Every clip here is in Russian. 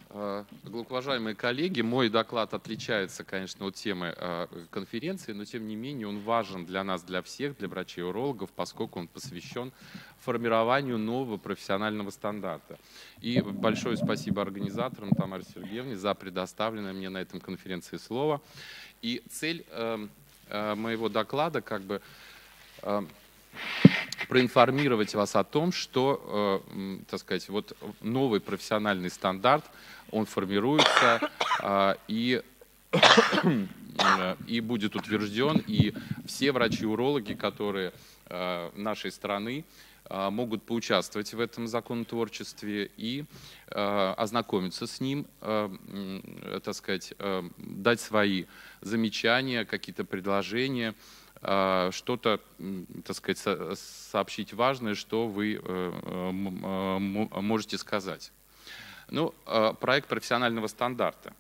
Глубоковажаемые коллеги, мой доклад отличается, конечно, от темы конференции, но тем не менее он важен для нас, для всех, для врачей-урологов, поскольку он посвящен формированию нового профессионального стандарта. И большое спасибо организаторам Тамаре Сергеевне за предоставленное мне на этом конференции слово. И цель моего доклада как бы проинформировать вас о том, что, так сказать, вот новый профессиональный стандарт, он формируется и будет утвержден, и все врачи-урологи, которые нашей страны, могут поучаствовать в этом законотворчестве и ознакомиться с ним, так сказать, дать свои замечания, какие-то предложения, что-то, так сказать, сообщить важное, что вы можете сказать. Ну, проект профессионального стандарта.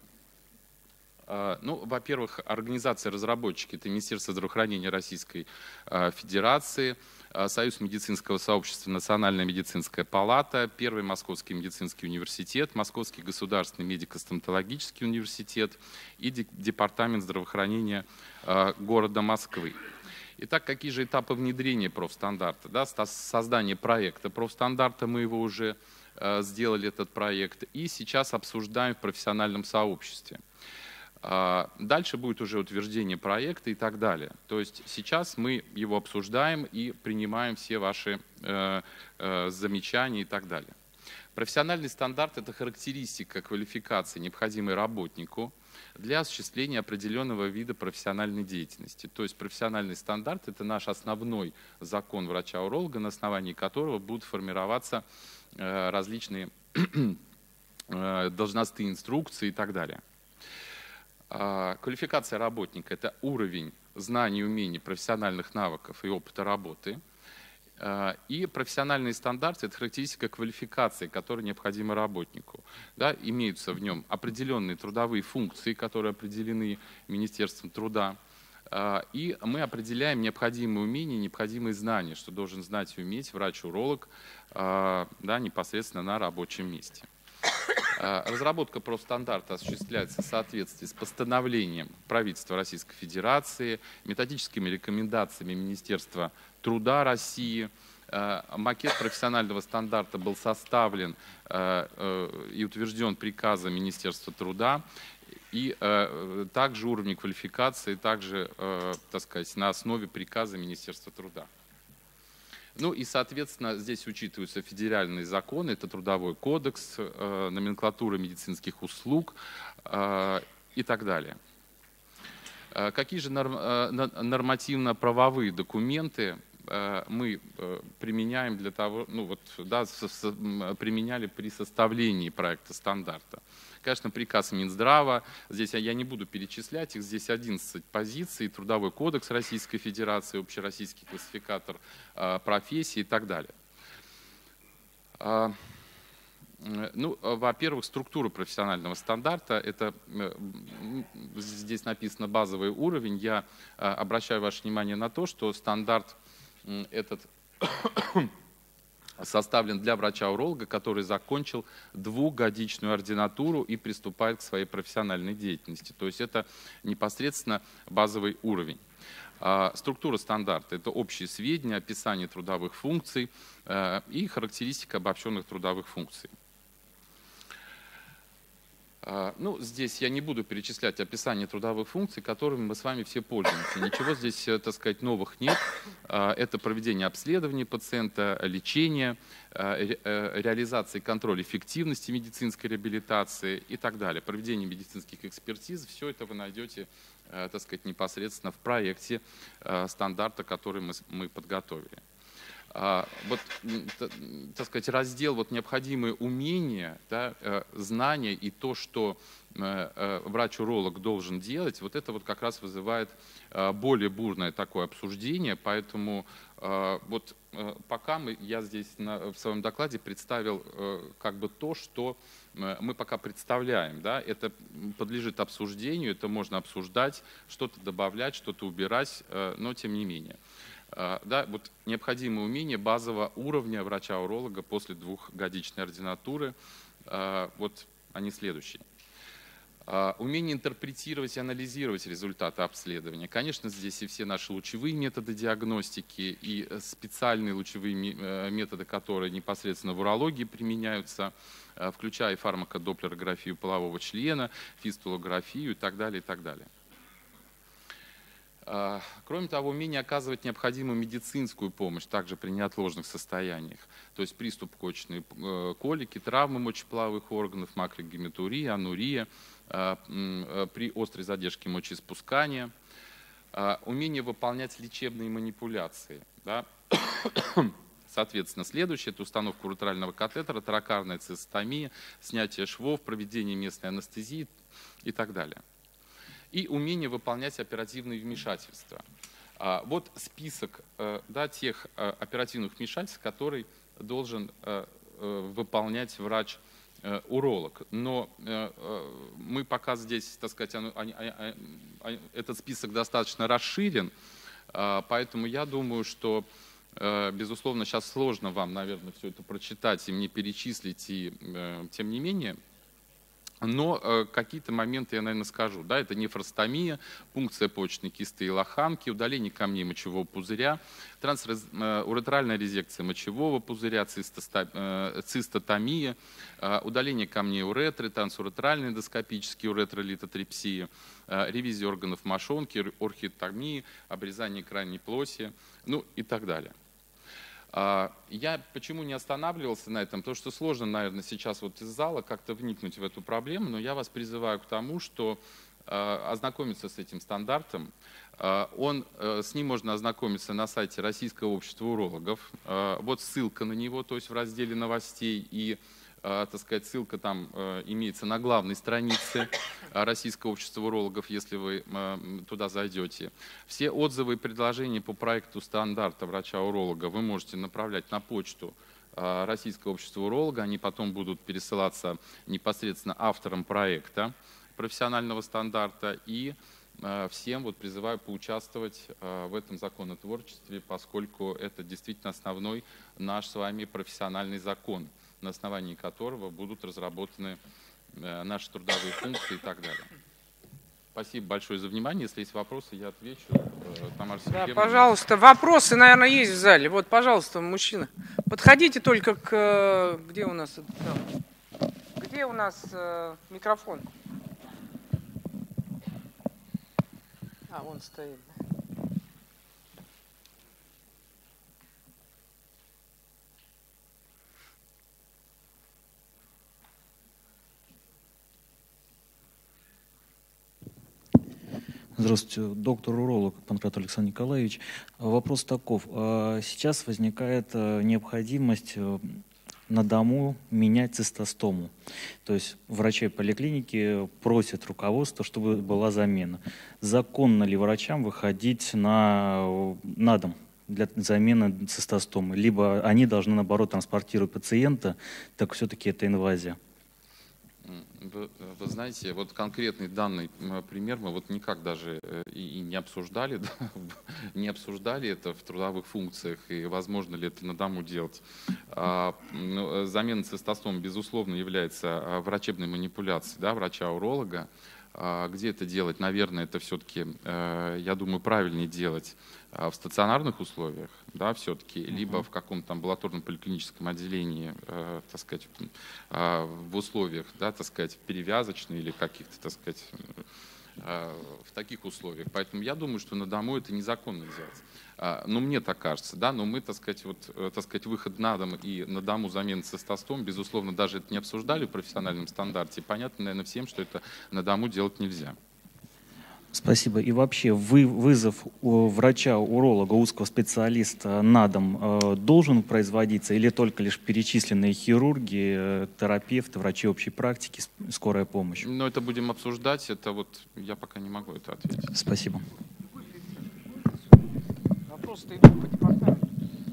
Ну, во-первых, организация-разработчики — это Министерство здравоохранения Российской Федерации, Союз медицинского сообщества, Национальная медицинская палата, Первый Московский медицинский университет, Московский государственный медико-стоматологический университет и Департамент здравоохранения города Москвы. Итак, какие же этапы внедрения профстандарта? Да, создание проекта профстандарта, мы его уже сделали, этот проект, и сейчас обсуждаем в профессиональном сообществе. Дальше будет уже утверждение проекта и так далее. То есть сейчас мы его обсуждаем и принимаем все ваши замечания и так далее. Профессиональный стандарт — это характеристика квалификации, необходимой работнику для осуществления определенного вида профессиональной деятельности. То есть профессиональный стандарт — это наш основной закон врача-уролога, на основании которого будут формироваться различные должностные инструкции и так далее. Квалификация работника — это уровень знаний, умений, профессиональных навыков и опыта работы. И профессиональные стандарты — это характеристика квалификации, которая необходима работнику. Да, имеются в нем определенные трудовые функции, которые определены Министерством труда. И мы определяем необходимые умения, необходимые знания, что должен знать и уметь врач-уролог, да, непосредственно на рабочем месте. Разработка профстандарта осуществляется в соответствии с постановлением правительства Российской Федерации, методическими рекомендациями Министерства труда России. Макет профессионального стандарта был составлен и утвержден приказом Министерства труда. И также уровни квалификации, также, так сказать, на основе приказа Министерства труда. Ну и, соответственно, здесь учитываются федеральные законы, это Трудовой кодекс, номенклатура медицинских услуг и так далее. Какие же нормативно-правовые документы мы применяем для того, ну вот, да, применяли при составлении проекта стандарта? Конечно, приказ Минздрава, здесь я не буду перечислять их, здесь 11 позиций, Трудовой кодекс Российской Федерации, общероссийский классификатор профессий и так далее. Ну, во-первых, структура профессионального стандарта, это здесь написано базовый уровень. Я обращаю ваше внимание на то, что стандарт этот составлен для врача-уролога, который закончил двухгодичную ординатуру и приступает к своей профессиональной деятельности. То есть это непосредственно базовый уровень. Структура стандарта — это общие сведения, описание трудовых функций и характеристика обобщенных трудовых функций. Ну, здесь я не буду перечислять описание трудовых функций, которыми мы с вами все пользуемся. Ничего здесь, так сказать, новых нет. Это проведение обследований пациента, лечение, реализация и контроль эффективности медицинской реабилитации и так далее. Проведение медицинских экспертиз. Все это вы найдете, так сказать, непосредственно в проекте стандарта, который мы подготовили. Вот, так сказать, раздел вот необходимые умения, да, знания и то, что врач-уролог должен делать, вот это вот как раз вызывает более бурное такое обсуждение, поэтому вот пока я здесь в своем докладе представил как бы то, что мы пока представляем, да, это подлежит обсуждению, это можно обсуждать, что-то добавлять, что-то убирать, но тем не менее. Да, вот необходимые умения базового уровня врача-уролога после двухгодичной ординатуры. Вот а не следующий. Умение интерпретировать и анализировать результаты обследования. Конечно, здесь и все наши лучевые методы диагностики, и специальные лучевые методы, которые непосредственно в урологии применяются, включая фармакодоплерографию полового члена, фистулографию и так далее, и так далее. Кроме того, умение оказывать необходимую медицинскую помощь также при неотложных состояниях, то есть приступ почечной колики, травмы мочеполовых органов, макрогеметурия, анурия, при острой задержке мочеиспускания, умение выполнять лечебные манипуляции. Да? Соответственно, следующее – это установка уретрального катетера, торакарная цистостомия, снятие швов, проведение местной анестезии и так далее. И умение выполнять оперативные вмешательства. Вот список тех оперативных вмешательств, которые должен выполнять врач-уролог. Но мы пока здесь, так сказать, этот список достаточно расширен, поэтому я думаю, что, безусловно, сейчас сложно вам, наверное, все это прочитать и мне перечислить, и тем не менее. Но какие-то моменты я, наверное, скажу. Да, это нефростомия, пункция почечной кисты и лоханки, удаление камней мочевого пузыря, уретральная резекция мочевого пузыря, цистотомия, удаление камней уретры, трансуретральная эндоскопическая уретролитотрепсия, ревизия органов мошонки, орхидотомия, обрезание крайней плоти, ну и так далее. Я почему не останавливался на этом? Потому что сложно, наверное, сейчас вот из зала как-то вникнуть в эту проблему, но я вас призываю к тому, что ознакомиться с этим стандартом. С ним можно ознакомиться на сайте Российского общества урологов. Вот ссылка на него, то есть в разделе новостей, и, так сказать, ссылка там имеется на главной странице Российского общества урологов, если вы туда зайдете. Все отзывы и предложения по проекту стандарта врача-уролога вы можете направлять на почту Российского общества уролога, они потом будут пересылаться непосредственно авторам проекта профессионального стандарта, и всем вот призываю поучаствовать в этом законотворчестве, поскольку это действительно основной наш с вами профессиональный закон, на основании которого будут разработаны наши трудовые функции и так далее. Спасибо большое за внимание. Если есть вопросы, я отвечу. Тамара Сергеевна. Да, пожалуйста. Вопросы, наверное, есть в зале. Вот, пожалуйста, мужчина. Подходите только к... Где у нас микрофон? Вон стоит. Здравствуйте, доктор-уролог Панкратов Александр Николаевич. Вопрос таков. Сейчас возникает необходимость на дому менять цистостому. То есть врачи поликлиники просят руководство, чтобы была замена. Законно ли врачам выходить на дом для замены цистостомы? Либо они должны, наоборот, транспортировать пациента, так все-таки это инвазия? Вы знаете, вот конкретный данный пример мы вот никак даже и не обсуждали, да, не обсуждали это в трудовых функциях, и возможно ли это на дому делать. Замена цистостомы, безусловно, является врачебной манипуляцией, да, врача-уролога. Где это делать? Наверное, это все-таки, я думаю, правильнее делать в стационарных условиях, да, все-таки, либо в каком-то амбулаторном поликлиническом отделении, так сказать, в условиях, да, так сказать, перевязочных или каких-то, так сказать, в таких условиях. Поэтому я думаю, что на дому это незаконно делать. Но мне так кажется, да, но мы, так сказать, выход на дом и на дому замены цистостом, безусловно, даже это не обсуждали в профессиональном стандарте. Понятно, наверное, всем, что это на дому делать нельзя. Спасибо. И вообще вызов врача-уролога, узкого специалиста на дом должен производиться или только лишь перечисленные хирурги, терапевты, врачи общей практики, скорая помощь? Но это будем обсуждать, это вот я пока не могу это ответить. Спасибо. Вопросы-то идут по департаменту.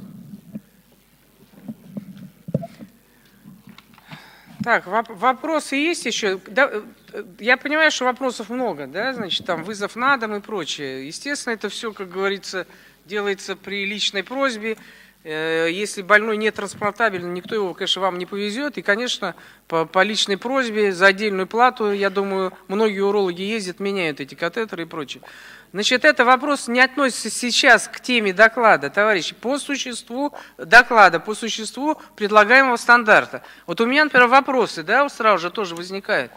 Так, вопросы есть еще? Да, я понимаю, что вопросов много, да, значит, там вызов на дом и прочее. Естественно, это все, как говорится, делается при личной просьбе. Если больной не транспортабельный, никто его, конечно, вам не повезет. И, конечно, по личной просьбе за отдельную плату, я думаю, многие урологи ездят, меняют эти катетеры и прочее. Значит, это вопрос не относится сейчас к теме доклада, товарищи, по существу доклада, по существу предлагаемого стандарта. Вот у меня, например, вопросы, да, вот сразу же тоже возникают.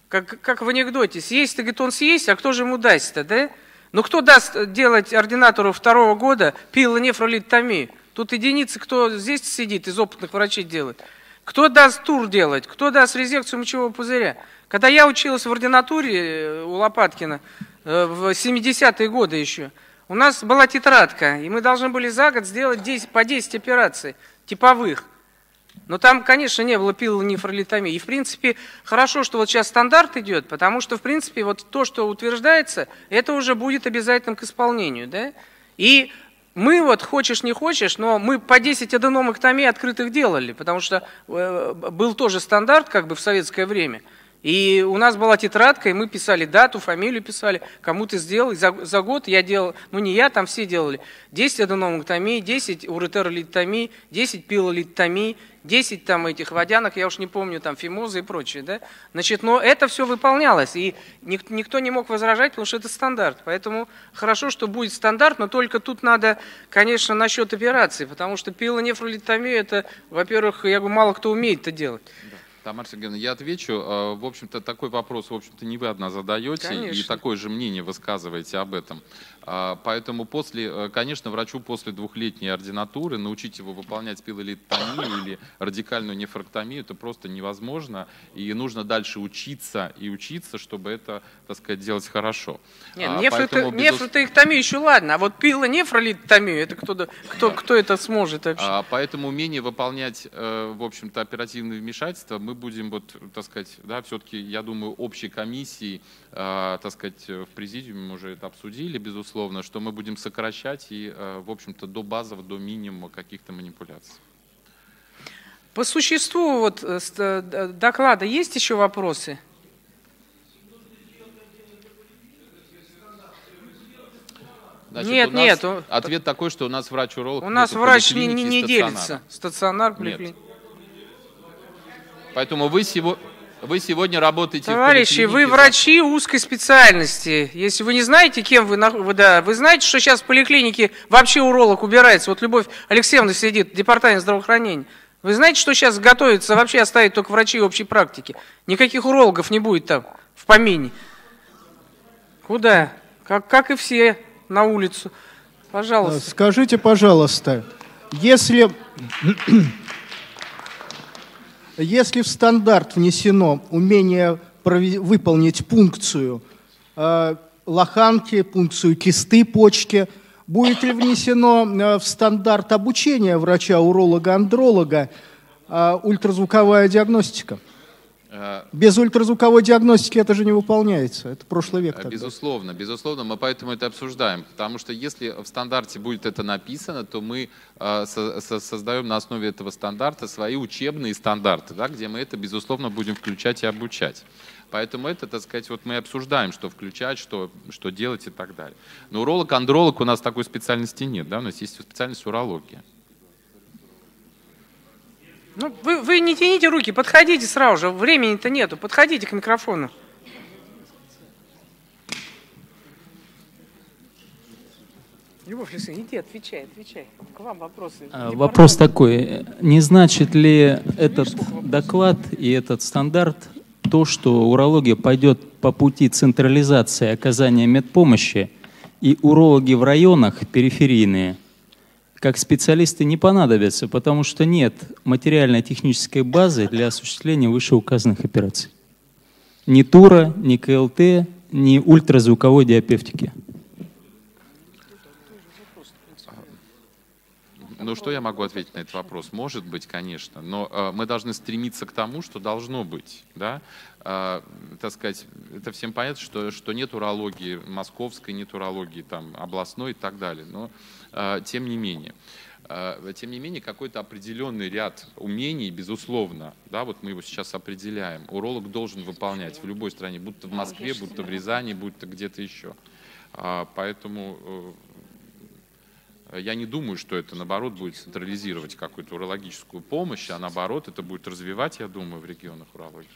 Как в анекдоте, съесть-то, говорит, он съесть, а кто же ему даст-то, да? Ну, кто даст делать ординатору 2-го года пилонефролитомию? Тут единицы, кто здесь сидит, из опытных врачей делает. Кто даст тур делать, кто даст резекцию мочевого пузыря? Когда я учился в ординатуре у Лопаткина в 70-е годы еще, у нас была тетрадка, и мы должны были за год сделать по 10 операций типовых. Но там, конечно, не было пилонефролитомии. И, в принципе, хорошо, что вот сейчас стандарт идет, потому что, в принципе, вот то, что утверждается, это уже будет обязательным к исполнению. Да? И мы вот, хочешь не хочешь, но мы по 10 аденомэктомий открытых делали, потому что был тоже стандарт как бы в советское время. И у нас была тетрадка, и мы писали дату, фамилию писали, кому ты сделал. И за год я делал, ну не я, там все делали, 10 аденомэктомий, 10 уретеролитомий, 10 пилолитомий, 10 там этих водянок, я уж не помню, там фимозы и прочее. Да? Значит, но это все выполнялось, и никто не мог возражать, потому что это стандарт. Поэтому хорошо, что будет стандарт, но только тут надо, конечно, насчет операции, потому что пилонефролитомию, это, во-первых, я говорю, мало кто умеет это делать. Тамара Сергеевна, я отвечу. В общем-то, такой вопрос, в общем-то, не вы одна задаете, конечно, и такое же мнение высказываете об этом. Поэтому, конечно, врачу после 2-летней ординатуры научить его выполнять пилолитомию или радикальную нефректомию, это просто невозможно, и нужно дальше учиться, чтобы это, так сказать, делать хорошо. Нет, нефректомию еще ладно, а вот пилонефролитомию, это кто это сможет вообще? Поэтому умение выполнять, в общем-то, оперативные вмешательства мы будем, вот, так сказать, да, все-таки, я думаю, общей комиссией, так сказать, в президиуме мы уже это обсудили, безусловно, что мы будем сокращать и, в общем-то, до базового, до минимума каких-то манипуляций. По существу вот доклада есть еще вопросы? Значит, нет. Ответ такой, что у нас врач-уролог. У нас врач не делится. Стационар, поликлиника. Поэтому вы сегодня работаете товарищи, вы врачи узкой специальности. Если вы не знаете, кем вы знаете, что сейчас в поликлинике вообще уролог убирается. Вот Любовь Алексеевна сидит, департамент здравоохранения. Вы знаете, что сейчас готовится вообще оставить только врачей общей практики? Никаких урологов не будет там, в помине. Куда? Как и все, на улицу. Пожалуйста. Скажите, пожалуйста, если в стандарт внесено умение выполнить пункцию лоханки, пункцию кисты почки, будет ли внесено в стандарт обучения врача-уролога-андролога ультразвуковая диагностика? Без ультразвуковой диагностики это же не выполняется. Это прошлый век. Тогда. Безусловно, мы поэтому это обсуждаем. Потому что если в стандарте будет это написано, то мы создаем на основе этого стандарта свои учебные стандарты, да, где мы это, безусловно, будем включать и обучать. Поэтому это, так сказать, вот мы обсуждаем, что включать, что делать и так далее. Но уролог-андролог у нас такой специальности нет, да, у нас есть специальность урология. Ну, вы не тяните руки, подходите сразу же, времени-то нету, подходите к микрофону. Любовь Алексеевна, иди, отвечай. К вам вопросы. Вопрос такой, не значит ли этот доклад и этот стандарт то, что урология пойдет по пути централизации оказания медпомощи, и урологи в районах периферийные как специалисты не понадобятся, потому что нет материально-технической базы для осуществления вышеуказанных операций. Ни ТУРа, ни КЛТ, ни ультразвуковой диапевтики. Ну, что я могу ответить на этот вопрос? Может быть, конечно, но мы должны стремиться к тому, что должно быть. Да? Так сказать, это всем понятно, что нет урологии московской, нет урологии там, областной и так далее. Но тем не менее, какой-то определенный ряд умений, безусловно, да, вот мы его сейчас определяем, уролог должен выполнять в любой стране, будь то в Москве, будь то в Рязани, будь то где-то еще. Поэтому Я не думаю, что это, наоборот, будет централизировать какую-то урологическую помощь, а наоборот, это будет развивать, я думаю, в регионах урологию.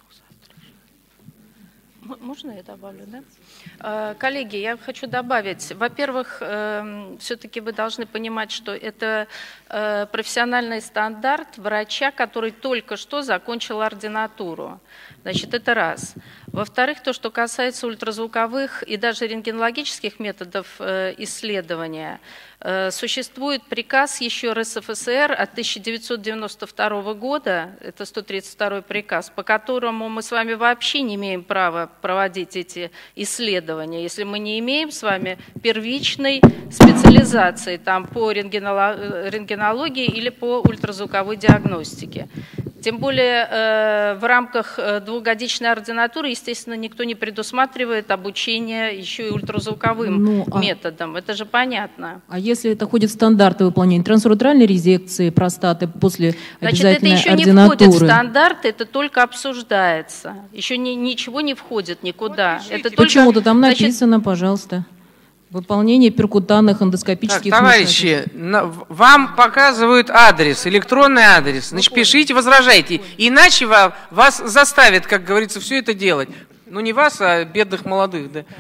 Можно я добавлю, да? Коллеги, я хочу добавить. Во-первых, все-таки вы должны понимать, что это профессиональный стандарт врача, который только что закончил ординатуру. Значит, это раз. Во-вторых, то, что касается ультразвуковых и даже рентгенологических методов исследования, существует приказ еще РСФСР от 1992 года, это 132 приказ, по которому мы с вами вообще не имеем права проводить эти исследования, если мы не имеем с вами первичной специализации там, по рентгенологии или по ультразвуковой диагностике. Тем более в рамках двухгодичной ординатуры, естественно, никто не предусматривает обучение еще и ультразвуковым методом. Это же понятно. А если это входит в стандарты выполнения трансуретральной резекции простаты после обязательной ординатуры? Значит, это еще не входит в стандарты, это только обсуждается. Еще ничего не входит никуда. Вот почему-то там написано, пожалуйста. Выполнение перкутанных эндоскопических... Так, товарищи, вам показывают адрес, электронный адрес. Значит, пишите, возражайте. Иначе вас заставят, как говорится, все это делать. Ну, не вас, а бедных молодых, да.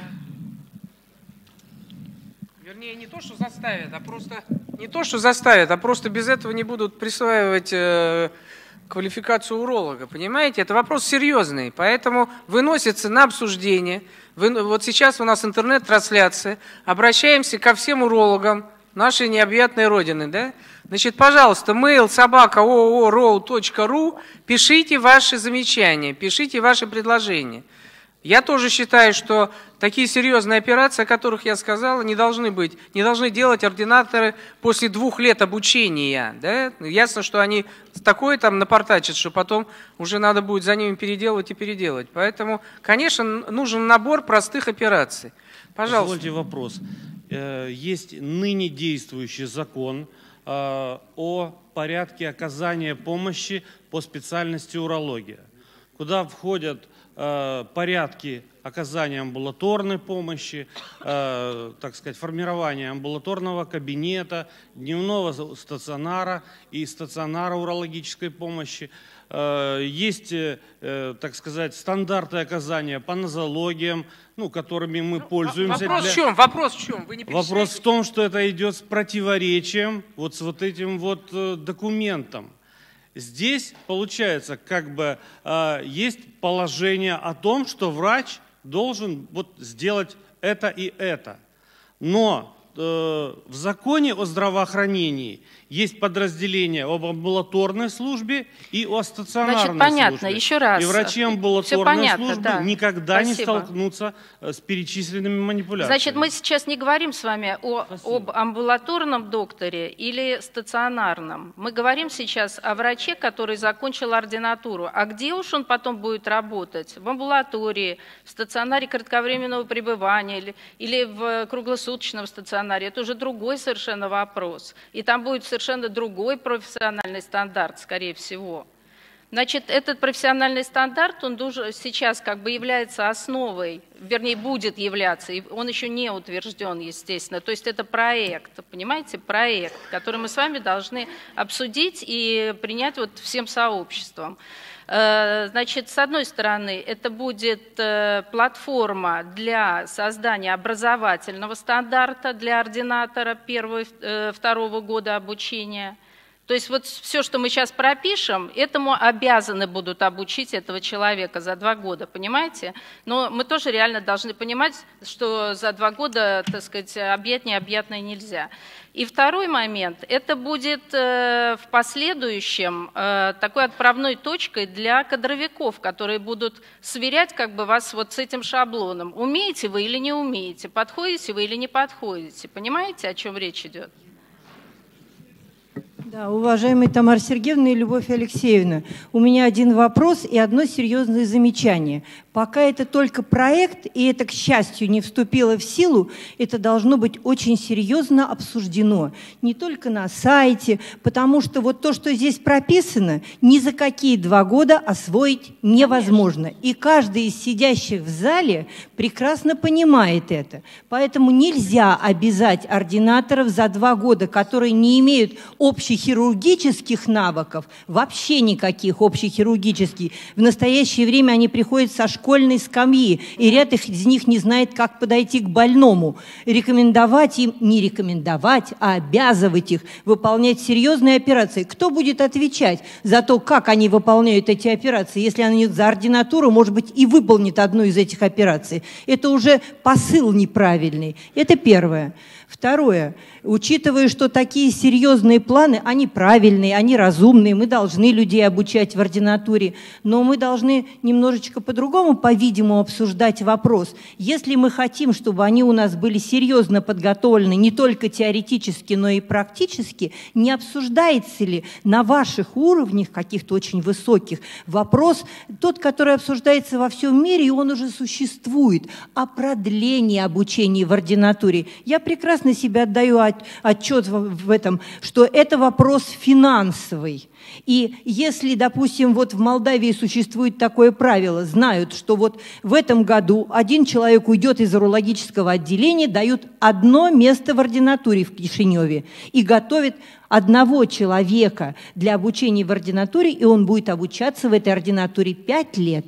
Вернее, не то, что заставят, а просто... Не то, что заставят, а просто без этого не будут присваивать квалификацию уролога. Понимаете? Это вопрос серьезный. Поэтому выносится на обсуждение. Вот сейчас у нас интернет-трансляция. Обращаемся ко всем урологам нашей необъятной родины. Да? Значит, пожалуйста, mail@oorow.ru, пишите ваши замечания, пишите ваши предложения. Я тоже считаю, что такие серьезные операции, о которых я сказал, не должны делать ординаторы после 2 лет обучения. Да? Ясно, что они такое там напортачат, что потом уже надо будет за ними переделывать и переделывать. Поэтому, конечно, нужен набор простых операций. Пожалуйста. Позвольте вопрос. Есть ныне действующий закон о порядке оказания помощи по специальности урология, куда входят порядки оказания амбулаторной помощи, так сказать, формирования амбулаторного кабинета, дневного стационара и стационара урологической помощи. Есть, так сказать, стандарты оказания по нозологиям, которыми мы пользуемся. Вопрос в чем? Вы не перечисляете? Вопрос в том, что это идет с противоречием с вот этим документом. Здесь, получается, есть положение о том, что врач должен сделать это и это. Но в законе о здравоохранении есть подразделение об амбулаторной службе и о стационарной службе. Значит, понятно, еще раз. И врачи амбулаторной службы никогда не столкнутся с перечисленными манипуляциями. Значит, мы сейчас не говорим с вами об амбулаторном докторе или стационарном. Мы говорим сейчас о враче, который закончил ординатуру. А где уж он потом будет работать? В амбулатории, в стационаре кратковременного пребывания или в круглосуточном стационаре? Это уже другой совершенно вопрос. И там будет совершенно другой профессиональный стандарт, скорее всего. Значит, этот профессиональный стандарт, он сейчас является основой, вернее, будет являться, и он еще не утвержден, естественно. То есть это проект, понимаете, проект, который мы с вами должны обсудить и принять всем сообществом. Значит, с одной стороны, это будет платформа для создания образовательного стандарта для ординатора 1-2 года обучения. То есть все, что мы сейчас пропишем, этому обязаны будут обучить этого человека за 2 года, понимаете? Но мы тоже реально должны понимать, что за 2 года, так сказать, объять необъятное нельзя. И второй момент, это будет в последующем такой отправной точкой для кадровиков, которые будут сверять вас с этим шаблоном. Умеете вы или не умеете, подходите вы или не подходите. Понимаете, о чем речь идет? Да, уважаемая Тамара Сергеевна и Любовь Алексеевна, у меня один вопрос и одно серьезное замечание. Пока это только проект, и это, к счастью, не вступило в силу, это должно быть очень серьезно обсуждено. Не только на сайте, потому что вот то, что здесь прописано, ни за какие 2 года освоить невозможно. И каждый из сидящих в зале прекрасно понимает это. Поэтому нельзя обязать ординаторов за 2 года, которые не имеют общехирургических навыков, вообще никаких общехирургических. В настоящее время они приходят со школьной скамьи, и ряд из них не знает, как подойти к больному. Рекомендовать им, не рекомендовать, а обязывать их выполнять серьезные операции. Кто будет отвечать за то, как они выполняют эти операции, если они за ординатуру, может быть, и выполнит одну из этих операций? Это уже посыл неправильный. Это первое. Второе. Учитывая, что такие серьезные планы, они правильные, они разумные, мы должны людей обучать в ординатуре, но мы должны немножечко по-другому, по-видимому, обсуждать вопрос. Если мы хотим, чтобы они у нас были серьезно подготовлены не только теоретически, но и практически, не обсуждается ли на ваших уровнях, каких-то очень высоких, вопрос, тот, который обсуждается во всем мире, и он уже существует, о продлении обучения в ординатуре. Я прекрасно себе отдаю отчет в этом, что это вопрос финансовый. И если, допустим, вот в Молдавии существует такое правило, знают, что вот в этом году один человек уйдет из урологического отделения, дают 1 место в ординатуре в Кишиневе и готовят 1 человека для обучения в ординатуре, и он будет обучаться в этой ординатуре 5 лет.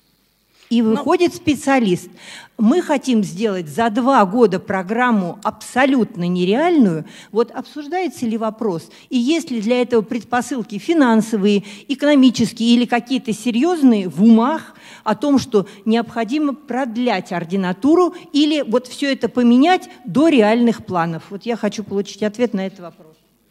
И выходит специалист. Мы хотим сделать за 2 года программу абсолютно нереальную. Вот обсуждается ли вопрос? И есть ли для этого предпосылки финансовые, экономические или какие-то серьезные в умах о том, что необходимо продлять ординатуру или вот все это поменять до реальных планов? Вот я хочу получить ответ на этот вопрос.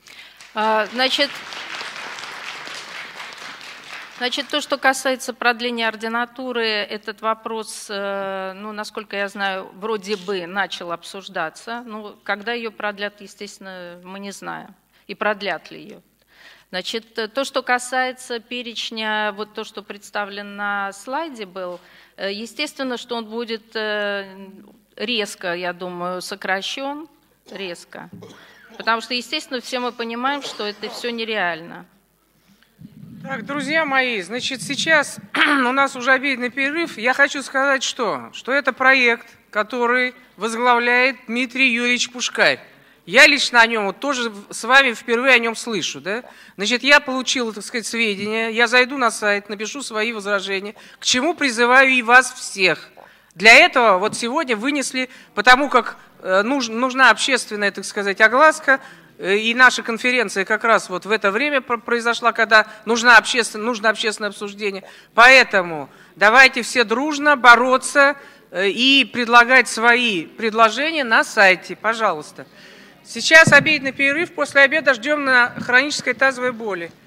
Значит, то, что касается продления ординатуры, этот вопрос, ну, насколько я знаю, вроде бы начал обсуждаться. Ну, когда ее продлят, естественно, мы не знаем. И продлят ли ее. Значит, то, что касается перечня, вот то, что представлено на слайде был, естественно, что он будет резко, я думаю, сокращен, резко. Потому что, естественно, все мы понимаем, что это все нереально. Так, друзья мои, значит, сейчас у нас уже обеденный перерыв. Я хочу сказать, что это проект, который возглавляет Дмитрий Юрьевич Пушкарь. Я лично о нем вот тоже с вами впервые о нем слышу. Да? Значит, я получил, так сказать, сведения, я зайду на сайт, напишу свои возражения, к чему призываю и вас всех. Для этого вот сегодня вынесли, потому как нужна общественная, так сказать, огласка, и наша конференция как раз вот в это время произошла, когда нужно общественное обсуждение. Поэтому давайте все дружно бороться и предлагать свои предложения на сайте, пожалуйста. Сейчас обеденный перерыв, после обеда ждем на хронической тазовой боли.